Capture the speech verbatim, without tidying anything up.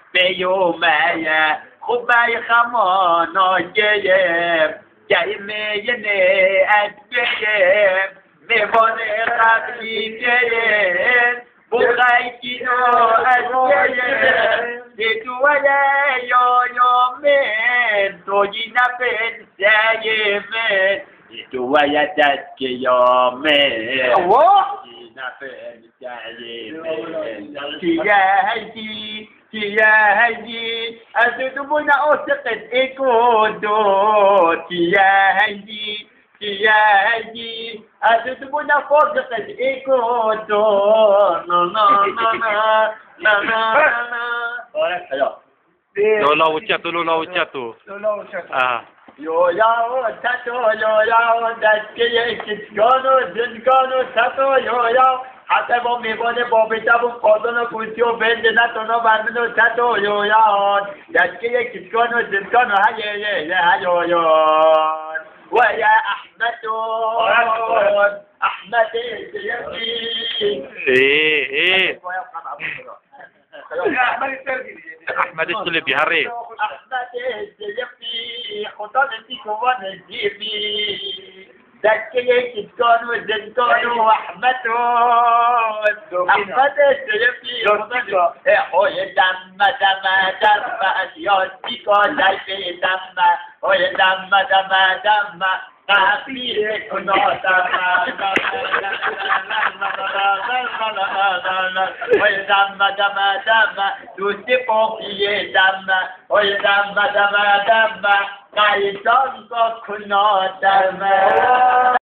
بیومه خوبه خمانا گیم جایمه از گیم میوانه قبلی گیم بخیکی نو از گیم دیدوه یا یا من توی نفن سیمه دیدوه دست که یا من نفن سیمه تیه هیدی تیه هیدی از دوبونه آسقت ایکو دو تیه هیدی تیه هیدی از دوبونه فاسقت ایکو دو نا نا نا نا نا نا نا Lola uciato, Lola uciato. Lola uciato. Ah. Yo yao tato yo yao daske kitgano zingano tato yo yao hatta bo mebone bo beta bo kodono kusio bende na tono bandno tato yo yao daske kitgano zingano ha ye ye ha yo yo wa ya ahmad ahmad ايه ايه احمد السلبي هري احمد السلبي خطانتي كوان الجيبي ذكيك تكون وزنتون واحمد احمد السلبي هو دم دم دم اشياء ذلك دم هو دم دم دم قافي كنا دم Oye dama dama dama, tutti pochi dama. Oye dama dama dama, kai don ko kuno dama.